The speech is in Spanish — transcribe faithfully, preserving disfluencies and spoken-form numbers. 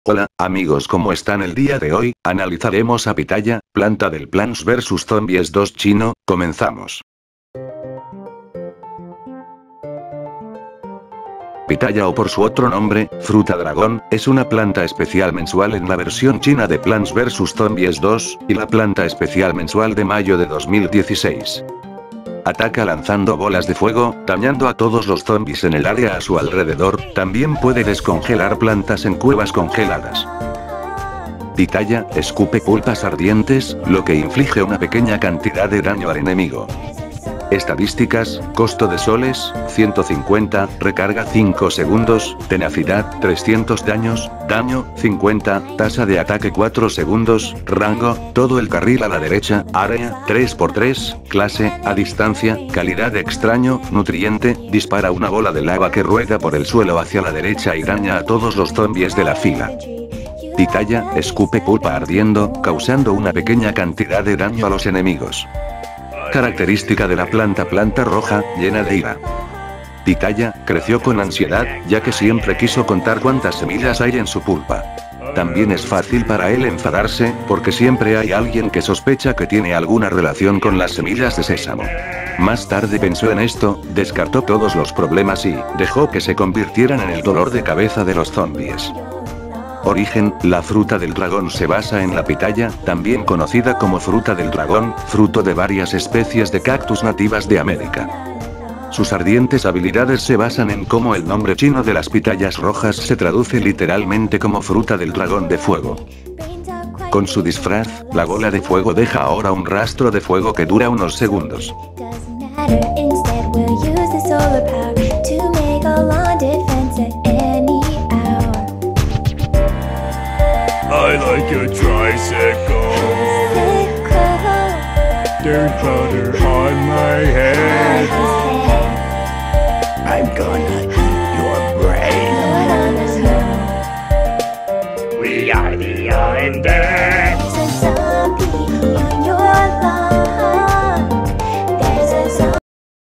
Hola, amigos, ¿cómo están el día de hoy? Analizaremos a Pitaya, planta del Plants versus. Zombies dos chino, comenzamos. Pitaya, o por su otro nombre, fruta dragón, es una planta especial mensual en la versión china de Plants versus. Zombies dos, y la planta especial mensual de mayo de dos mil dieciséis. Ataca lanzando bolas de fuego, dañando a todos los zombies en el área a su alrededor. También puede descongelar plantas en cuevas congeladas. Pitaya escupe pulpas ardientes, lo que inflige una pequeña cantidad de daño al enemigo. Estadísticas: costo de soles, ciento cincuenta, recarga cinco segundos, tenacidad, trescientos daños, daño, cincuenta, tasa de ataque cuatro segundos, rango, todo el carril a la derecha, área, tres por tres, clase, a distancia, calidad extraño, nutriente, dispara una bola de lava que rueda por el suelo hacia la derecha y daña a todos los zombies de la fila. Pitaya escupe pulpa ardiendo, causando una pequeña cantidad de daño a los enemigos. Característica de la planta: planta roja, llena de ira. Pitaya creció con ansiedad, ya que siempre quiso contar cuántas semillas hay en su pulpa. También es fácil para él enfadarse, porque siempre hay alguien que sospecha que tiene alguna relación con las semillas de sésamo. Más tarde pensó en esto, descartó todos los problemas y dejó que se convirtieran en el dolor de cabeza de los zombies. Origen: la fruta del dragón se basa en la pitaya, también conocida como fruta del dragón, fruto de varias especies de cactus nativas de América. Sus ardientes habilidades se basan en cómo el nombre chino de las pitayas rojas se traduce literalmente como fruta del dragón de fuego. Con su disfraz, la bola de fuego deja ahora un rastro de fuego que dura unos segundos. I like your tricycle. Dirt powder on my head. I'm gonna